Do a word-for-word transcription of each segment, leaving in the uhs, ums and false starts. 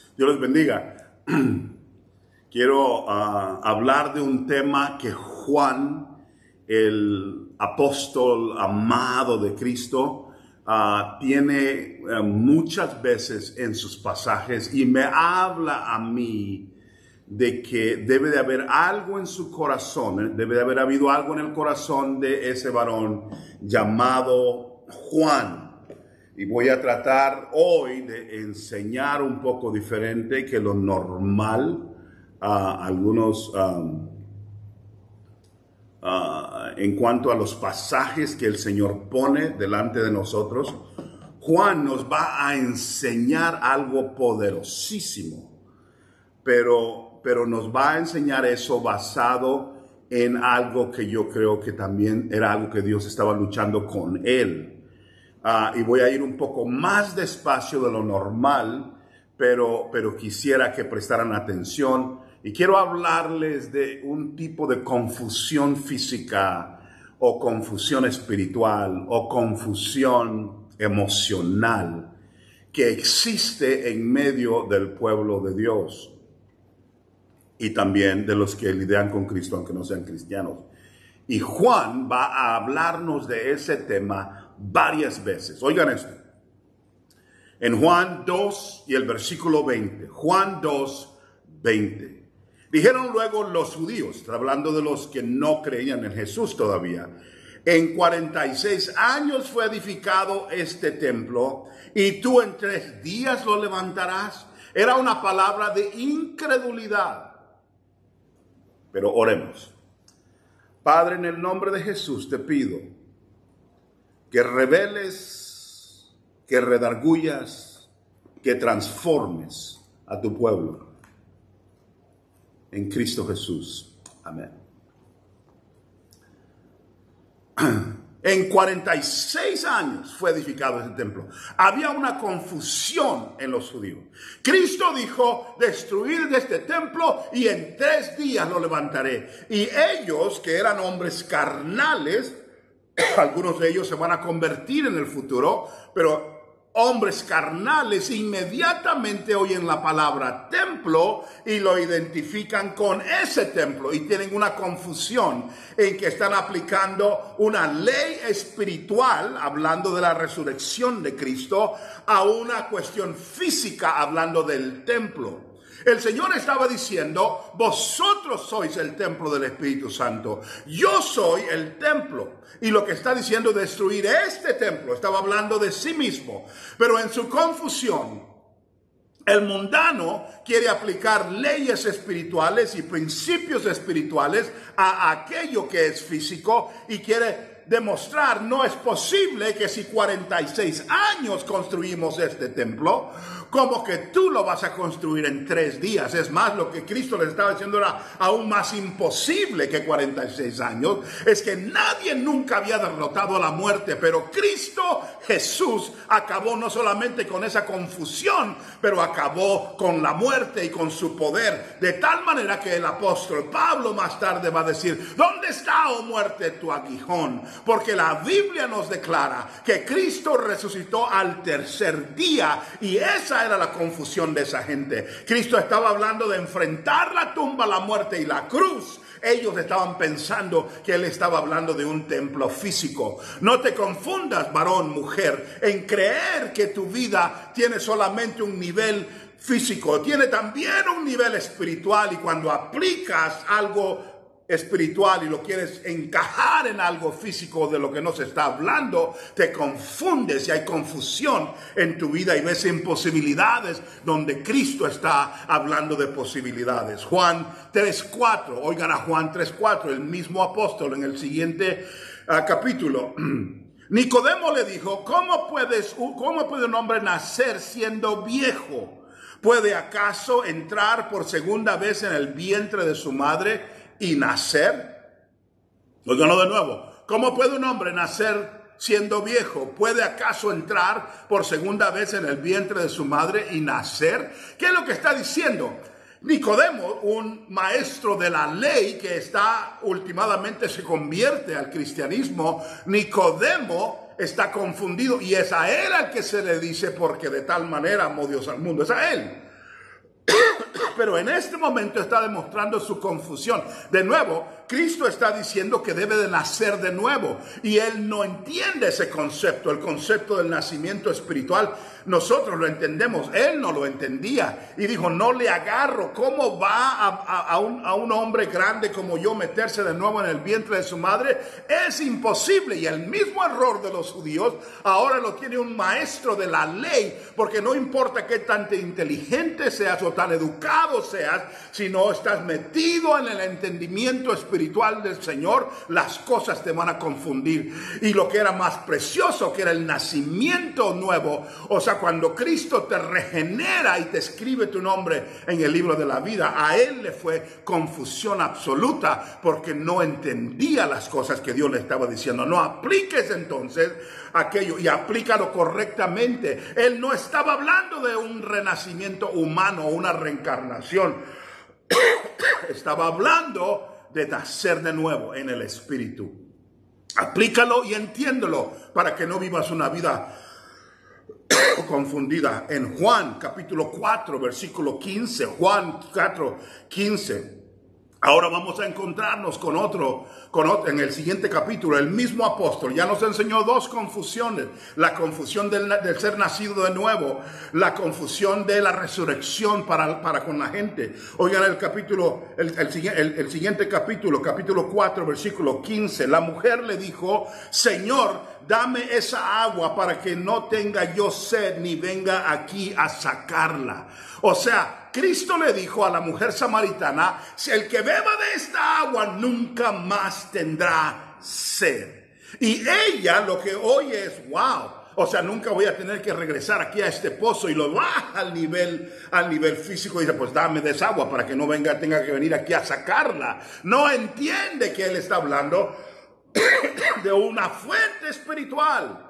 Dios les bendiga. Quiero uh, hablar de un tema que Juan, el apóstol amado de Cristo, uh, tiene uh, muchas veces en sus pasajes y me habla a mí de que debe de haber algo en su corazón, debe de haber habido algo en el corazón de ese varón llamado Juan. Y voy a tratar hoy de enseñar un poco diferente que lo normal. Uh, algunos um, uh, en cuanto a los pasajes que el Señor pone delante de nosotros. Juan nos va a enseñar algo poderosísimo, pero, pero nos va a enseñar eso basado en algo que yo creo que también era algo que Dios estaba luchando con él. Uh, y voy a ir un poco más despacio de lo normal, pero, pero quisiera que prestaran atención. Y quiero hablarles de un tipo de confusión física o confusión espiritual o confusión emocional que existe en medio del pueblo de Dios y también de los que lidian con Cristo aunque no sean cristianos. Y Juan va a hablarnos de ese tema varias veces. Oigan esto. En Juan dos y el versículo veinte. Juan dos, veinte. Dijeron luego los judíos, está hablando de los que no creían en Jesús todavía. En cuarenta y seis años fue edificado este templo y tú en tres días lo levantarás. Era una palabra de incredulidad. Pero oremos. Padre, en el nombre de Jesús te pido que reveles, que redargullas, que transformes a tu pueblo. En Cristo Jesús. Amén. En cuarenta y seis años fue edificado ese templo. Había una confusión en los judíos. Cristo dijo, destruid este templo y en tres días lo levantaré. Y ellos, que eran hombres carnales, algunos de ellos se van a convertir en el futuro, pero hombres carnales inmediatamente oyen la palabra templo y lo identifican con ese templo y tienen una confusión en que están aplicando una ley espiritual, hablando de la resurrección de Cristo, a una cuestión física, hablando del templo. El Señor estaba diciendo, vosotros sois el templo del Espíritu Santo. Yo soy el templo. Y lo que está diciendo destruir este templo, estaba hablando de sí mismo. Pero en su confusión, el mundano quiere aplicar leyes espirituales y principios espirituales a aquello que es físico y quiere demostrar, no es posible que si cuarenta y seis años construimos este templo, como que tú lo vas a construir en tres días. Es más, lo que Cristo le estaba diciendo era aún más imposible que cuarenta y seis años. Es que nadie nunca había derrotado a la muerte, pero Cristo Jesús acabó no solamente con esa confusión, pero acabó con la muerte y con su poder. De tal manera que el apóstol Pablo más tarde va a decir, ¿dónde está, oh muerte, tu aguijón? Porque la Biblia nos declara que Cristo resucitó al tercer día y esa era la confusión de esa gente. Cristo estaba hablando de enfrentar la tumba, la muerte y la cruz. Ellos estaban pensando que él estaba hablando de un templo físico. No te confundas, varón, mujer, en creer que tu vida tiene solamente un nivel físico. Tiene también un nivel espiritual y cuando aplicas algo espiritual y lo quieres encajar en algo físico de lo que no se está hablando, te confundes y hay confusión en tu vida y ves imposibilidades donde Cristo está hablando de posibilidades. Juan tres cuatro, oigan a Juan tres cuatro, el mismo apóstol en el siguiente uh, capítulo. Nicodemo le dijo, ¿cómo, puedes, ¿cómo puede un hombre nacer siendo viejo? ¿Puede acaso entrar por segunda vez en el vientre de su madre y nacer? Oiganlo de nuevo. ¿Cómo puede un hombre nacer siendo viejo? ¿Puede acaso entrar por segunda vez en el vientre de su madre y nacer? ¿Qué es lo que está diciendo? Nicodemo, un maestro de la ley que está últimamente se convierte al cristianismo, Nicodemo está confundido y es a él al que se le dice porque de tal manera amó Dios al mundo. Es a él. Pero en este momento está demostrando su confusión. De nuevo, Cristo está diciendo que debe de nacer de nuevo. Y él no entiende ese concepto, el concepto del nacimiento espiritual. Nosotros lo entendemos, él no lo entendía. Y dijo, no le agarro. ¿Cómo va a, a, a, un, a un hombre grande como yo meterse de nuevo en el vientre de su madre? Es imposible. Y el mismo error de los judíos ahora lo tiene un maestro de la ley. Porque no importa qué tan inteligente seas o tan educado seas, si no estás metido en el entendimiento espiritual del Señor, las cosas te van a confundir. Y lo que era más precioso, que era el nacimiento nuevo, o sea, cuando Cristo te regenera y te escribe tu nombre en el libro de la vida, a él le fue confusión absoluta porque no entendía las cosas que Dios le estaba diciendo. No apliques entonces aquello y aplícalo correctamente. Él no estaba hablando de un renacimiento humano, una reencarnación. Estaba hablando de nacer de nuevo en el Espíritu. Aplícalo y entiéndelo para que no vivas una vida confundida. En Juan capítulo cuatro, versículo quince, Juan cuatro, quince. Ahora vamos a encontrarnos con otro, con otro, en el siguiente capítulo, el mismo apóstol ya nos enseñó dos confusiones: la confusión del, del ser nacido de nuevo, la confusión de la resurrección para, para con la gente. Oigan el capítulo, el, el, el, el siguiente capítulo, capítulo cuatro, versículo quince. La mujer le dijo, Señor, dame esa agua para que no tenga yo sed ni venga aquí a sacarla. O sea, Cristo le dijo a la mujer samaritana, si el que beba de esta agua nunca más tendrá sed. Y ella lo que oye es, wow, o sea, nunca voy a tener que regresar aquí a este pozo, y lo baja al nivel, al nivel físico y dice, pues dame de esa agua para que no venga, tenga que venir aquí a sacarla. No entiende que él está hablando de una fuente espiritual.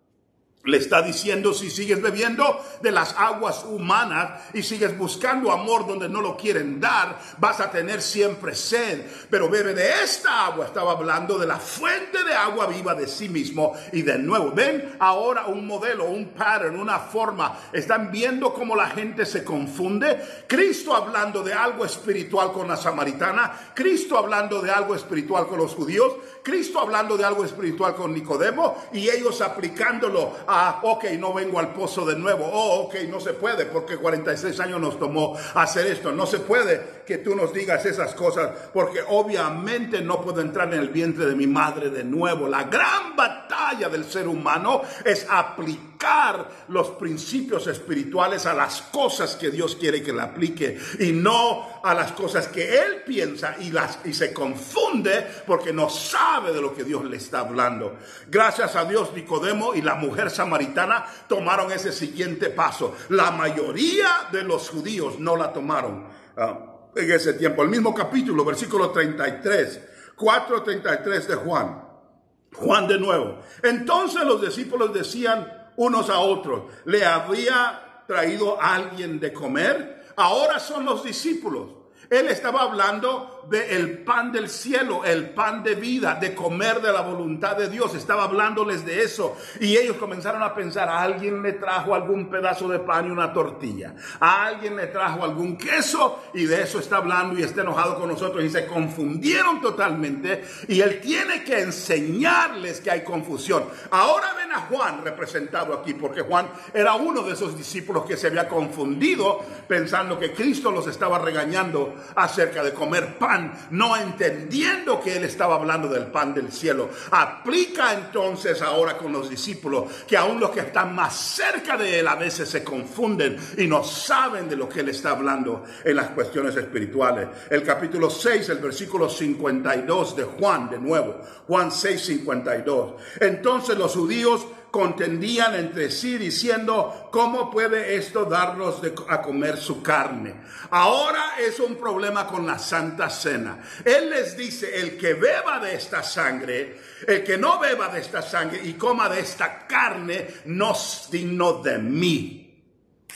Le está diciendo, si sigues bebiendo de las aguas humanas y sigues buscando amor donde no lo quieren dar, vas a tener siempre sed. Pero bebe de esta agua. Estaba hablando de la fuente de agua viva de sí mismo. Y de nuevo, ven ahora un modelo, un pattern, una forma. ¿Están viendo cómo la gente se confunde? Cristo hablando de algo espiritual con la samaritana, Cristo hablando de algo espiritual con los judíos, Cristo hablando de algo espiritual con Nicodemo, y ellos aplicándolo. Ah, ok, no vengo al pozo de nuevo. Oh, ok, no se puede porque cuarenta y seis años nos tomó hacer esto. No se puede que tú nos digas esas cosas porque obviamente no puedo entrar en el vientre de mi madre de nuevo. La gran batalla del ser humano es aplicar los principios espirituales a las cosas que Dios quiere que le aplique y no a las cosas que él piensa y, las, y se confunde porque no sabe de lo que Dios le está hablando. Gracias a Dios, Nicodemo y la mujer samaritana tomaron ese siguiente paso. La mayoría de los judíos no la tomaron uh, en ese tiempo. El mismo capítulo, versículo treinta y tres, cuatro treinta y tres de Juan. Juan de nuevo. Entonces los discípulos decían unos a otros, ¿le había traído alguien de comer? Ahora son los discípulos. Él estaba hablando del pan del cielo, el pan de vida, de comer de la voluntad de Dios. Estaba hablándoles de eso. Y ellos comenzaron a pensar, a alguien le trajo algún pedazo de pan y una tortilla. A alguien le trajo algún queso y de eso está hablando y está enojado con nosotros. Y se confundieron totalmente. Y él tiene que enseñarles que hay confusión. Ahora ven a Juan representado aquí, porque Juan era uno de esos discípulos que se había confundido pensando que Cristo los estaba regañando acerca de comer pan, no entendiendo que él estaba hablando del pan del cielo. Aplica entonces ahora con los discípulos que aún los que están más cerca de él a veces se confunden y no saben de lo que él está hablando en las cuestiones espirituales. El capítulo seis, el versículo cincuenta y dos de Juan, de nuevo, Juan seis, cincuenta y dos. Entonces los judíos contendían entre sí diciendo, ¿cómo puede esto darnos de, a comer su carne? Ahora es un problema con la Santa Cena. Él les dice, el que beba de esta sangre, el que no beba de esta sangre y coma de esta carne, no es digno de mí.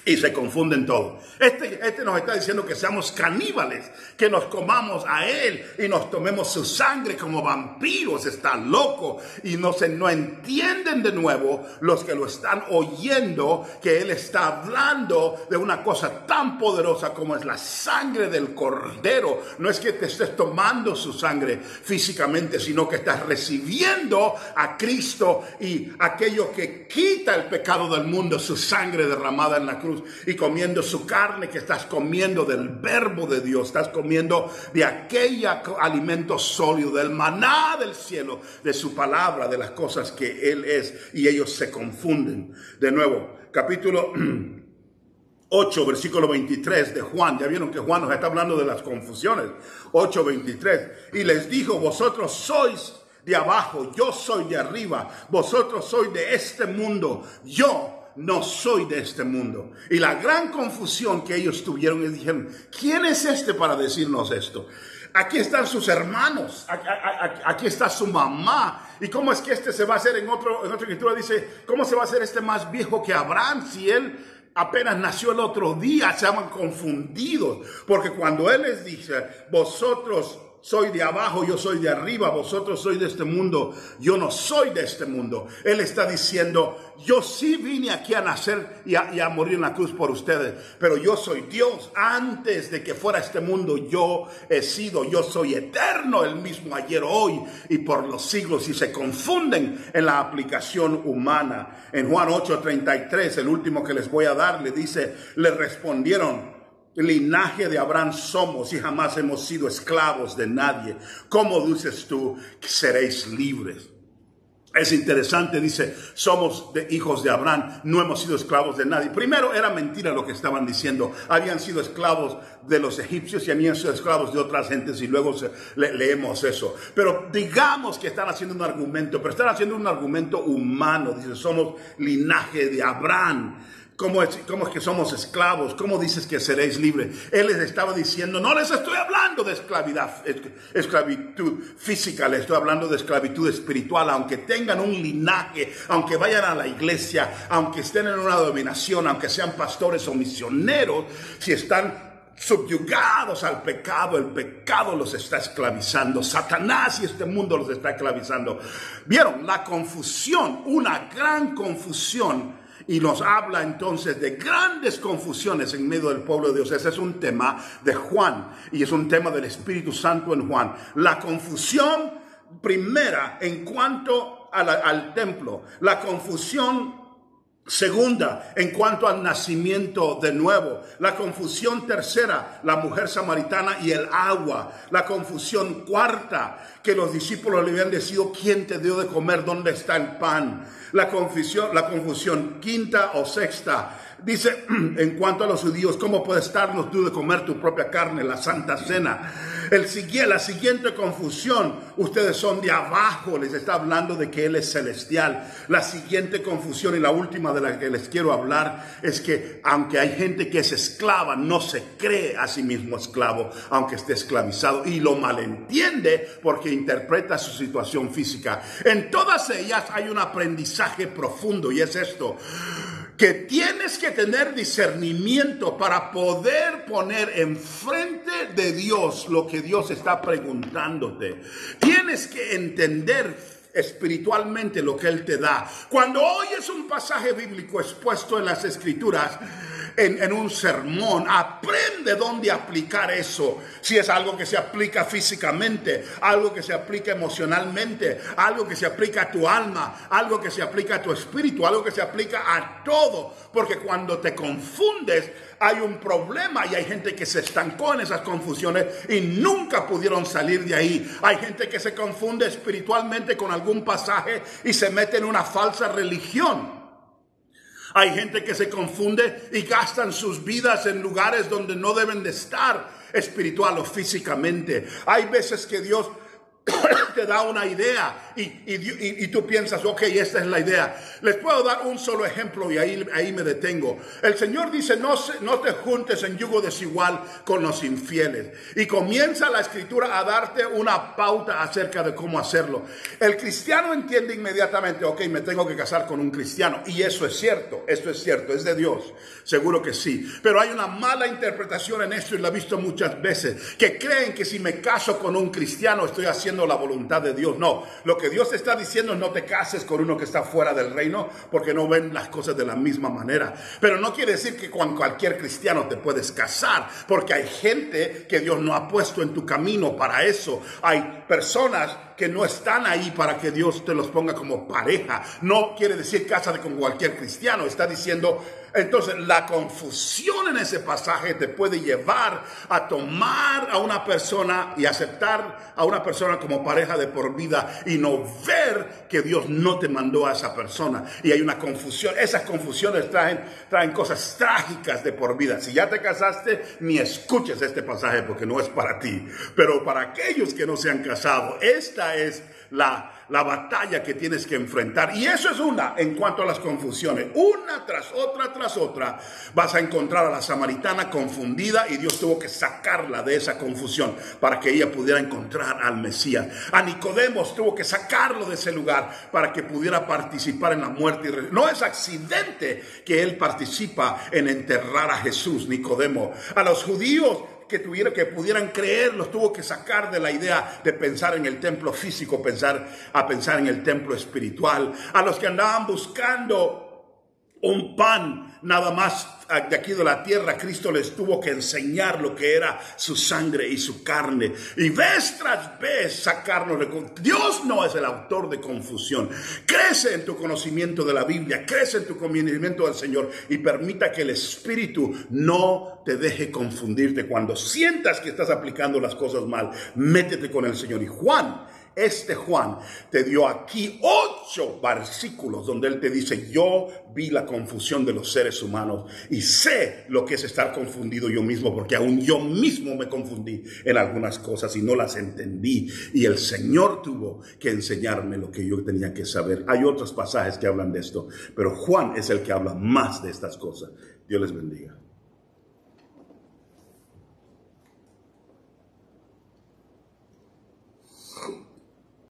Y se confunden todo. Este, este nos está diciendo que seamos caníbales, que nos comamos a él y nos tomemos su sangre como vampiros. Está loco. Y no, se, no entienden de nuevo los que lo están oyendo, que él está hablando de una cosa tan poderosa como es la sangre del Cordero. No es que te estés tomando su sangre físicamente, sino que estás recibiendo a Cristo y aquello que quita el pecado del mundo, su sangre derramada en la cruz. Y comiendo su carne, que estás comiendo del verbo de Dios, estás comiendo de aquel alimento sólido, del maná del cielo, de su palabra, de las cosas que Él es, y ellos se confunden. De nuevo, capítulo ocho, versículo veintitrés de Juan. Ya vieron que Juan nos está hablando de las confusiones. ocho, veintitrés. Y les dijo: vosotros sois de abajo, yo soy de arriba. Vosotros sois de este mundo, yo no soy de este mundo. Y la gran confusión que ellos tuvieron, y dijeron: ¿quién es este para decirnos esto? Aquí están sus hermanos, aquí está su mamá. ¿Y cómo es que este se va a hacer? En, otro, en otra escritura dice: ¿cómo se va a hacer este más viejo que Abraham si él apenas nació el otro día? Se llaman confundidos, porque cuando él les dice: vosotros soy de abajo, yo soy de arriba, vosotros sois de este mundo, yo no soy de este mundo. Él está diciendo: yo sí vine aquí a nacer y a, y a morir en la cruz por ustedes, pero yo soy Dios. Antes de que fuera este mundo, yo he sido, yo soy eterno, el mismo ayer, hoy y por los siglos. Y se confunden en la aplicación humana. En Juan ocho, treinta y tres, el último que les voy a dar, le dice, le respondieron: linaje de Abraham somos y jamás hemos sido esclavos de nadie. ¿Cómo dices tú que seréis libres? Es interesante, dice: somos de hijos de Abraham, no hemos sido esclavos de nadie. Primero, era mentira lo que estaban diciendo. Habían sido esclavos de los egipcios y habían sido esclavos de otras gentes, y luego se, le, leemos eso. Pero digamos que están haciendo un argumento, pero están haciendo un argumento humano. Dice: somos linaje de Abraham. ¿Cómo es, ¿Cómo es que somos esclavos? ¿Cómo dices que seréis libres? Él les estaba diciendo: no les estoy hablando de esclavidad, esclavitud física, les estoy hablando de esclavitud espiritual. Aunque tengan un linaje, aunque vayan a la iglesia, aunque estén en una dominación, aunque sean pastores o misioneros, si están subyugados al pecado, el pecado los está esclavizando. Satanás y este mundo los está esclavizando. ¿Vieron? La confusión, una gran confusión. Y nos habla entonces de grandes confusiones en medio del pueblo de Dios. Ese es un tema de Juan y es un tema del Espíritu Santo en Juan. La confusión primera en cuanto a la, al templo. La confusión segunda en cuanto al nacimiento de nuevo. La confusión tercera, la mujer samaritana y el agua. La confusión cuarta, que los discípulos le habían decidido: ¿quién te dio de comer? ¿Dónde está el pan? La confusión, la confusión quinta o sexta, dice en cuanto a los judíos: ¿cómo puedes darnos tú de comer tu propia carne? La Santa Cena. El, la siguiente confusión: ustedes son de abajo, les está hablando de que Él es celestial. La siguiente confusión y la última de la que les quiero hablar es que aunque hay gente que es esclava, no se cree a sí mismo esclavo, aunque esté esclavizado, y lo malentiende porque interpreta su situación física. En todas ellas hay un aprendizaje profundo, y es esto: que tienes que tener discernimiento para poder poner enfrente de Dios lo que Dios está preguntándote. Tienes que entender espiritualmente lo que Él te da. Cuando oyes un pasaje bíblico expuesto en las Escrituras, En, en un sermón, aprende dónde aplicar eso. Si es algo que se aplica físicamente, algo que se aplica emocionalmente, algo que se aplica a tu alma, algo que se aplica a tu espíritu, algo que se aplica a todo. Porque cuando te confundes, hay un problema, y hay gente que se estancó en esas confusiones y nunca pudieron salir de ahí. Hay gente que se confunde espiritualmente con algún pasaje y se mete en una falsa religión. Hay gente que se confunde y gastan sus vidas en lugares donde no deben de estar, espiritual o físicamente. Hay veces que Dios te da una idea y, y, y, y tú piensas, ok, esta es la idea. Les puedo dar un solo ejemplo y ahí, ahí me detengo. El Señor dice, no, se, no te juntes en yugo desigual con los infieles. Y comienza la Escritura a darte una pauta acerca de cómo hacerlo. El cristiano entiende inmediatamente, ok, me tengo que casar con un cristiano. Y eso es cierto, esto es cierto, es de Dios. Seguro que sí. Pero hay una mala interpretación en esto y la he visto muchas veces. Que creen que si me caso con un cristiano estoy haciendo la voluntad de Dios. No, lo que Dios te está diciendo es no te cases con uno que está fuera del reino porque no ven las cosas de la misma manera. Pero no quiere decir que con cualquier cristiano te puedes casar, porque hay gente que Dios no ha puesto en tu camino para eso. Hay personas que no están ahí para que Dios te los ponga como pareja. No quiere decir cásate con cualquier cristiano, está diciendo. Entonces la confusión en ese pasaje te puede llevar a tomar a una persona y aceptar a una persona como pareja de por vida y no ver que Dios no te mandó a esa persona. Y hay una confusión. Esas confusiones traen, traen cosas trágicas de por vida. Si ya te casaste, ni escuches este pasaje porque no es para ti. Pero para aquellos que no se han casado, esta es la... la batalla que tienes que enfrentar. Y eso es una en cuanto a las confusiones. Una tras otra, tras otra, vas a encontrar a la samaritana confundida y Dios tuvo que sacarla de esa confusión para que ella pudiera encontrar al Mesías. A Nicodemos tuvo que sacarlo de ese lugar para que pudiera participar en la muerte. Y no es accidente que él participa en enterrar a Jesús, Nicodemo. A los judíos que tuvieron, que pudieran creer, los tuvo que sacar de la idea de pensar en el templo físico, pensar a pensar en el templo espiritual. A los que andaban buscando un pan nada más de aquí de la tierra, Cristo les tuvo que enseñar lo que era su sangre y su carne. Y vez tras vez sacarnos de... Dios no es el autor de confusión. Crece en tu conocimiento de la Biblia, crece en tu conocimiento del Señor y permita que el Espíritu no te deje confundirte. Cuando sientas que estás aplicando las cosas mal, métete con el Señor. Y Juan, este Juan te dio aquí ocho versículos donde él te dice, yo vi la confusión de los seres humanos y sé lo que es estar confundido yo mismo, porque aún yo mismo me confundí en algunas cosas y no las entendí, y el Señor tuvo que enseñarme lo que yo tenía que saber. Hay otros pasajes que hablan de esto, pero Juan es el que habla más de estas cosas. Dios les bendiga.